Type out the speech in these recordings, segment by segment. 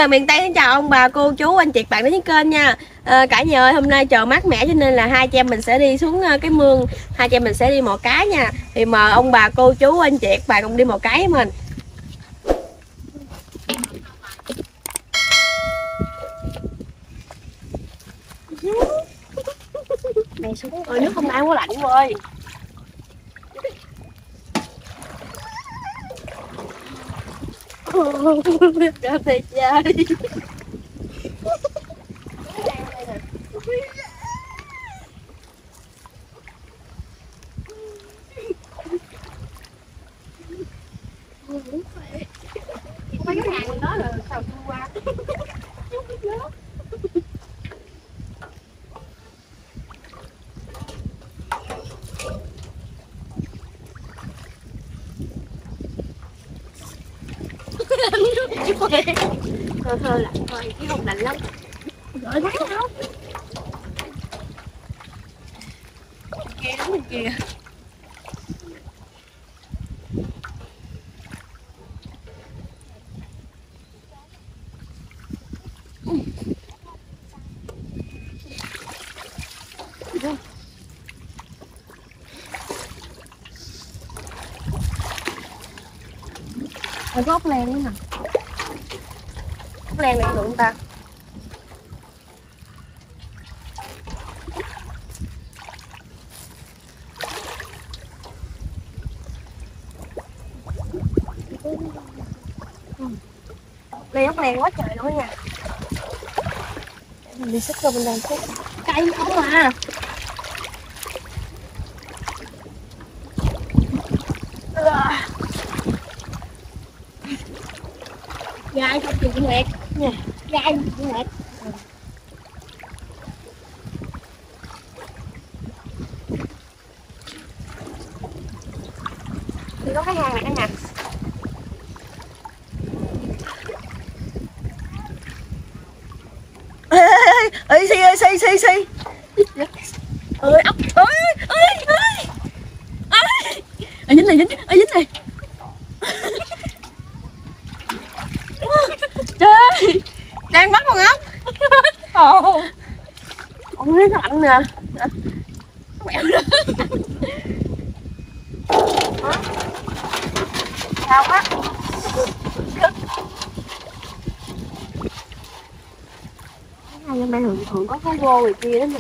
Lời miền Tây xin chào ông bà cô chú anh chị bạn đến với kênh nha. Cả nhà ơi, hôm nay trời mát mẻ cho nên là hai chị em mình sẽ đi xuống cái mương, hai chị em mình sẽ đi mò cá nha. Thì mời ông bà cô chú anh chị bạn cùng đi mò cá với mình. Này xuống ơi, nước hôm nay không có lạnh quá ơi. Ra đây chơi. Mấy cái hàng đó là sao thu qua. Thơ lạnh thôi chứ không lạnh lắm. Rồi thấy không? Kia đúng bên kia. Ở có ốc len nữa nè. Ốc len này được không ta? Đây ốc len quá trời luôn nha. Mình đi xích qua bên đây chút. Cây không à. Gai không chịu nguyệt nha, gai không chịu nguyệt. Thì có cái hang này nè. Ê xì ơi xì ơi ốc ơi dính này dính này. Trời đang bắt con ốc. Ôi nó lạnh nè. Quẹo đó. Sao quá. Cái này bên thường có cái vô rồi kia đó nè.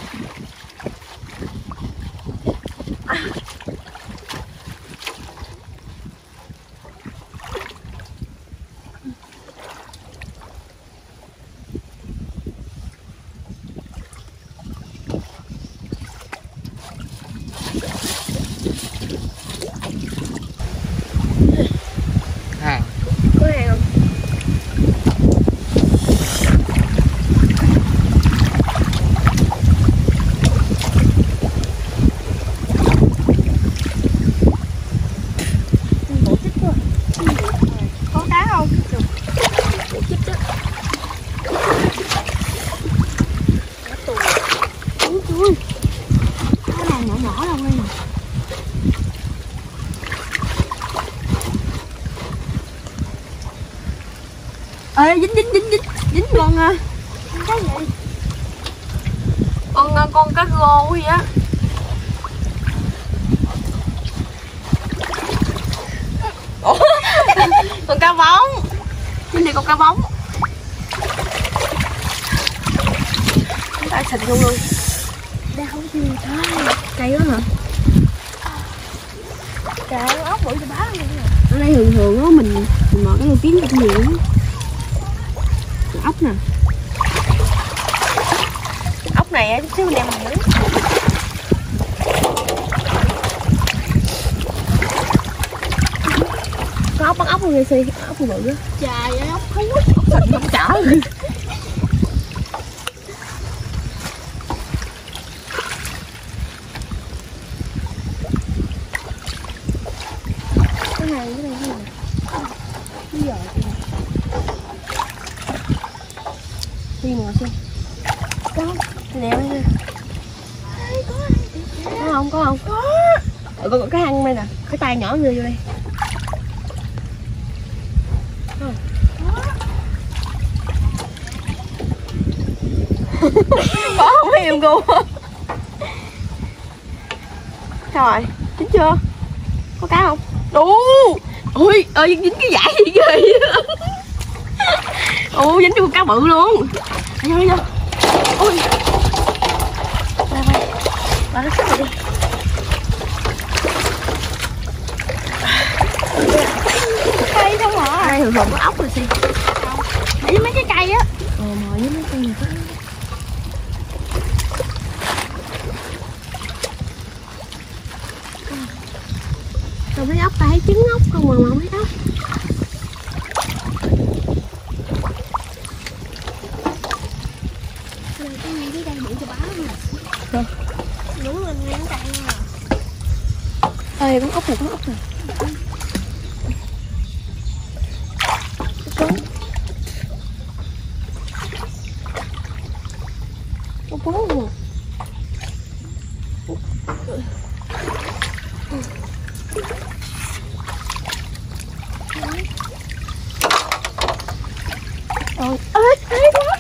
Ê dính con cái gì? Con cá rô gì á. Ủa? Con cá bóng. Trên này con cá bóng. Chúng ta xịt luôn. Đây không gì thôi. Cây đó hả? Trời ơi, ốc bự cho bá luôn nè. Ở đây thường á mình mò cái lô kiếm cũng nhiều lắm. Ốc nè. Ốc này á chút xíu đem mình nướng. Có ốc bắt ốc luôn Xi, ốc bự á. Trời ơi ốc thú, ốc thịt ốc chảo. Cái này cái này cái gì? Cái giò kìa. Đi mò xem. Có nè đây. Có không? Có. Có cái hang đây nè, cái tay nhỏ người vô đây. luôn. Sao rồi? Chín chưa? Có cá không? Ui, ơi dính cái dải gì ghê. Dính vô cá bự luôn. Đi vô. Ui. Bà nó xích rồi đi. Cây không hả? Đây thường có ốc rồi xì. Để với mấy cái cây á. Mồi với mấy cây này. Không thấy ốc, ta thấy trứng ốc không mà không thấy ốc. Cái đây bự cho báo nè. Đúng rồi, ngắn tay nha. Ê, con ốc này, con ốc này. Con bố luôn. Ê quá.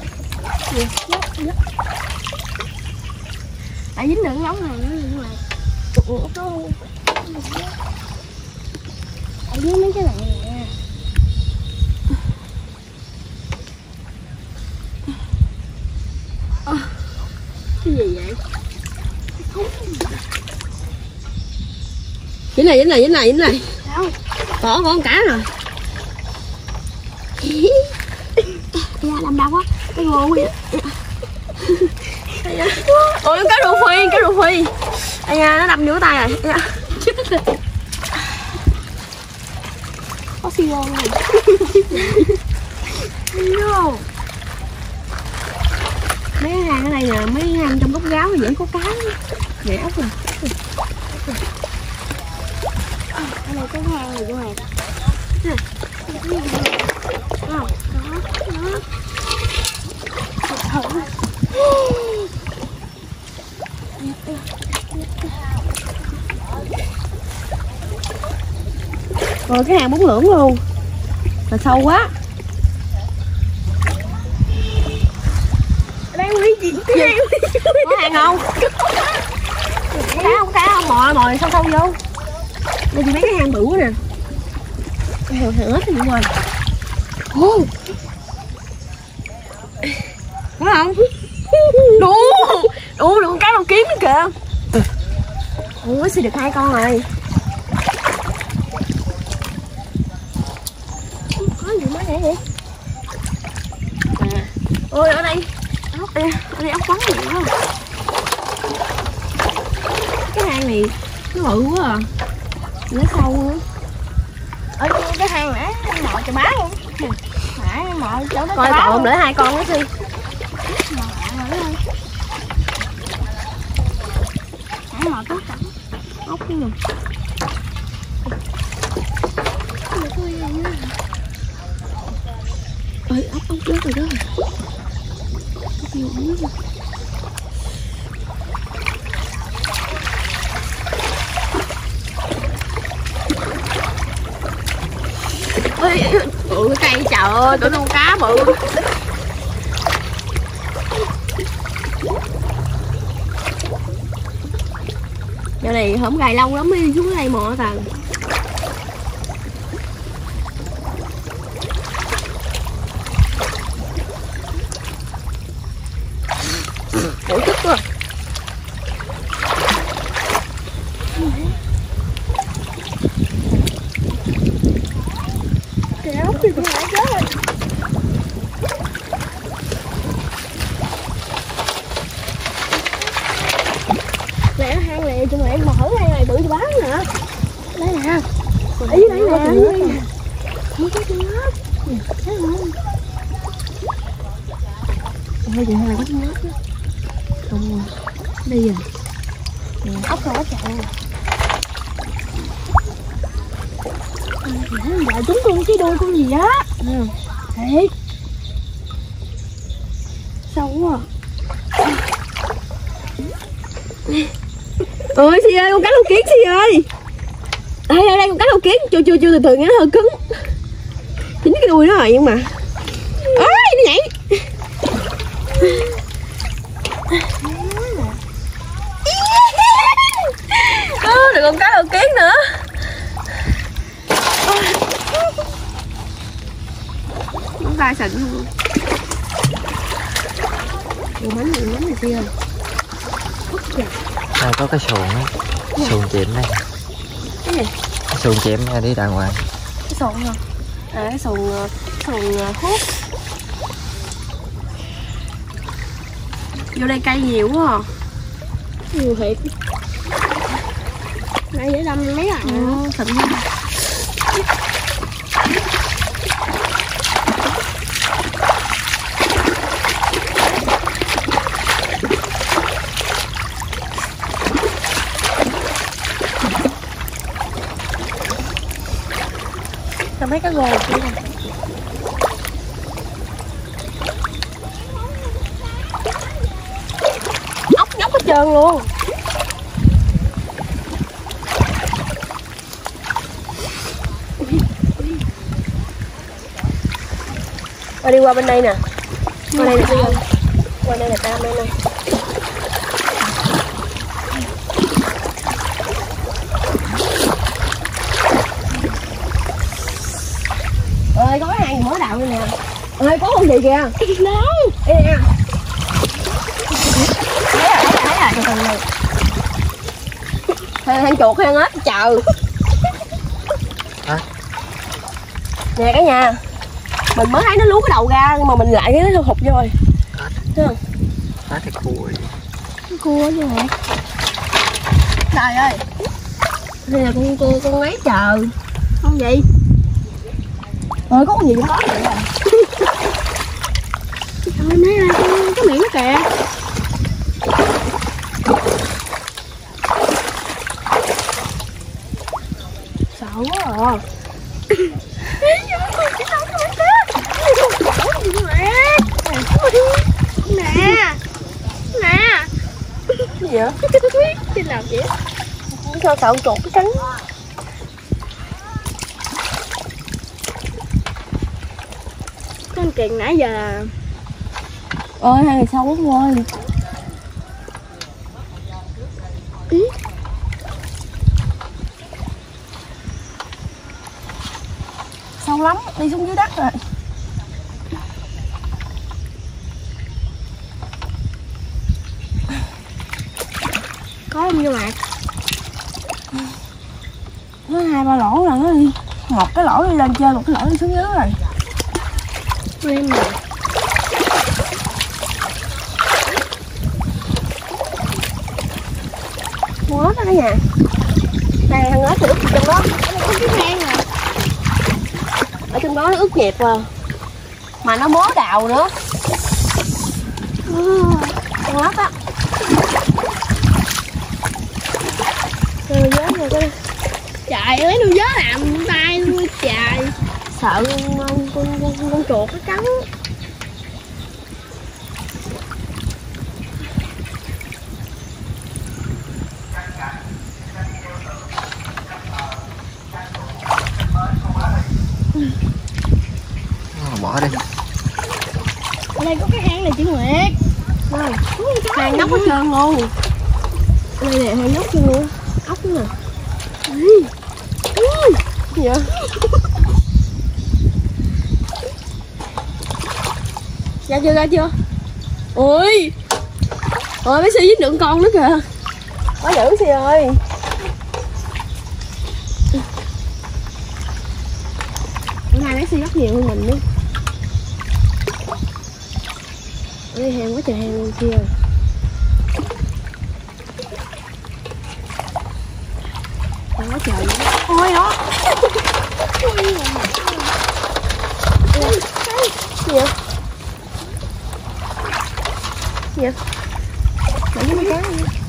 Tại dính đường nóng này nữa nhưng mà út nó ở dưới mấy cái này nè. Cái gì vậy? Dính này. Có con cá rồi. Dạ làm đau quá. Cái ngô vậy. Ôi cá rô phi. Ây da, nó đâm vô tay rồi. Có xì ngon này. Mấy hàng ở đây nè, mấy hàng trong gốc gáo vẫn có cá. Nè ốc rồi. Ở đây có hang rồi vô hàng. Rồi cái hàng bún lưỡng luôn. Là sâu quá. Đây quý chị. Có hàng không? Cá không? Mồi sâu vô. Đây chị mấy cái hàng bự quá nè. Hàng ếch thì rồi. Có không? Đủ được cá đâu kiếm nữa kìa. Ủa xin được 2 con rồi. Có gì mới vậy? Ôi ở đây ốc ốc bắn này đó. Cái hang này nó bự quá à. Nó sâu nữa. Ở cái hang nãy mò cho má luôn. Nãy mò chỗ nó coi cậu để 2 con nữa đi. Nãy mò tốt cảnh ốc cái luôn. Ơi ốc rớt rồi đó. Ôi cái cây trời ơi, tụi nó cá bự. Giờ này không gài lâu lắm mới đi xuống đây mò tầng. Ủa tức quá. Kìa ốc thì cũng lại chết rồi. Lẹ hang lẹ chung lẹ mà thử hang này bự cho bán nè. Đây nè. Ý đây nè. Không có chân ốc. Thấy không? Thôi chị hai có chân ốc đó. Không rồi. Đây rồi. Ốc rồi ốc chạy nè. Dạ chúng con cái đuôi con gì á. Thiệt. Sâu quá. Ôi Xi ơi, con cá lô kiến Xi ơi. Đây con cá lô kiến, chưa từ từ nghe nó hơi cứng. Chính cái đuôi nó rồi nhưng mà. Ôi nó nhảy. Được con cá đầu kiến nữa. Chúng ta xịn luôn. Đồ bánh này kia. Đây có cái xuồng á, xuồng chìm đây. Cái gì? Cái xuồng chìm này đi đàng hoàng. Cái xuồng hả? À cái xuồng hút. Vô đây cây nhiều quá à. Nhiều thiệt. Đây dễ đâm mấy lần. Thịnh quá. Tao mấy cái gồ kia nè. Ốc nhóc hết trơn luôn. Đi qua bên đây nè. Qua đây nè Tiên. Qua đây là Tam đây nè. Ơi có cái hang mở đạo đây nè. Ơi có con gì kìa. Đâu? Đây nè. Thấy rồi từ này. Hang chuột hang ếch chờ. Hả? Nè cả nhà. Mình mới thấy nó lú cái đầu ra nhưng mà mình lại cái nó hụt vô rồi. Thấy không? Cá thì cua. Cua chứ hả? Trời ơi. Đây là con ấy chờ. Con gì? Ơi có con gì đó. Trời mấy ơi, cái miệng nó kìa. Sợ quá à. Nè nè gì vậy? Trên nào vậy? Sao sợ chuột cái cắn? Con kiền nãy giờ là ơi hai người sâu quá ơi. Sâu lắm, đi xuống dưới đất rồi. Có không vô mặt? Nó 2-3 lỗ rồi nó đi. Một cái lỗ đi lên trên, một cái lỗ đi xuống dưới rồi. Em nè. Con ếch đó cả nhà. Đây thằng ếch thì ướt trong đó. Cái hang à. Ở trong đó nó ướt nhẹp vào. Mà nó mó đào nữa. Con ếch á. Rồi gió rồi cái trời ơi nó gió làm tay luôn trời. Sợ con chuột nó cắn. Bỏ đi. Ở đây có cái hang này chị Nguyệt. Đây, hang nhóc hết trơn luôn. Đây nè, hang nhóc trơn luôn. Ốc nữa nè. Gì vậy? Ra chưa? Ôi. Ôi mấy Si dính được con nữa kìa. Quá dữ Si ơi. Hôm nay mấy Si rất nhiều hơn mình nữa. Ở đây hang quá trời hang luôn kia. Quá trời nữa. Ôi đó. Gì vậy? Gì vậy? Để với con cá vậy.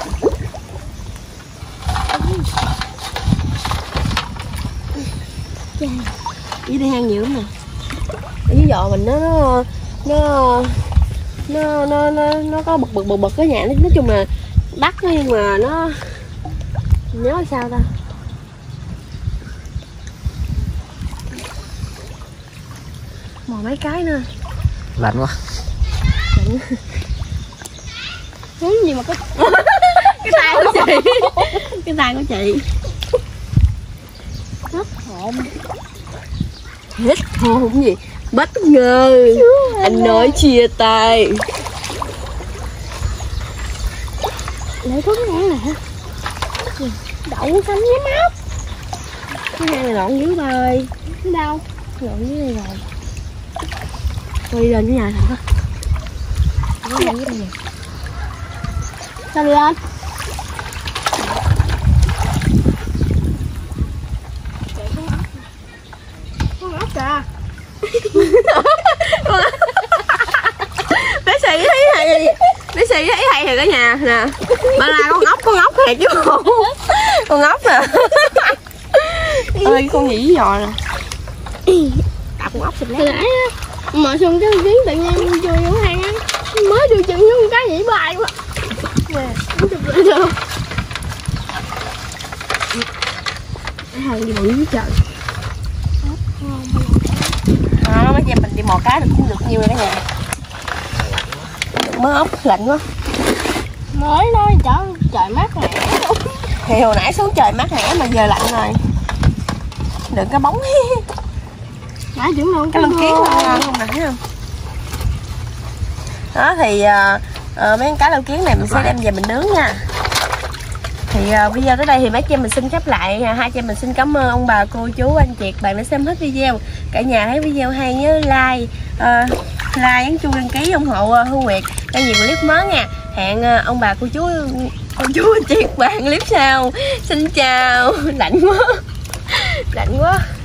Dưới đây hang nhiều lắm nè. Ở dưới giò mình nó có bực cái nhà. Nói chung là đắt nhưng mà nó nhớ sao ta. Mò mấy cái nữa. Lạnh quá. Lạnh. gì mà có cái tay của chị. Cái tay của chị. hết hồn. Hết hồn gì? Bất ngờ. Anh nói chia tay. Để có cái hang nè. Đậu xanh với máu. Cái hang này lộn dưới bơi. Đâu? Lộn dưới đây rồi. Tôi đi lên dưới nhà thằng đó. Nó lên dưới đây nè. Sao đi lên? Con ốc kìa. Bé Xì thấy hay. Bé Xì thấy hay thì cả nhà nè. Bà là con ốc thiệt chứ không. Con ốc nè. Ơi con nhỉ giò nè. Đạp con ốc xịt Hồi lát. nãy á, mở xong cái tiếng tự nhiên vô vô hang á, mới đưa chân xuống cái nhảy bay quá. Nè. Không chụp lại được. Cái hàng gì bự trời. Đó, mấy chị em mình đi mò cá được cũng được nhiều rồi cả nhà. Mớ ốc lạnh quá. Mới nói trời mát mẻ. Thì hồi nãy xuống trời mát mẻ mà giờ lạnh rồi. Đừng cái bóng. Nãy tưởng luôn Cái lông kiến ngon không nè, thấy không? Đó thì mấy con cá lâu kiến này mình sẽ đem về mình nướng nha. Thì video tới đây thì mấy chị em mình xin khép lại. Hai chị em mình xin cảm ơn ông bà cô chú anh chị bạn đã xem hết video. Cả nhà thấy video hay nhớ like nhấn chuông đăng ký ủng hộ Hương Nguyệt ra nhiều clip mới nha. Hẹn ông bà cô chú anh chị bạn clip sau. Xin chào. Lạnh quá.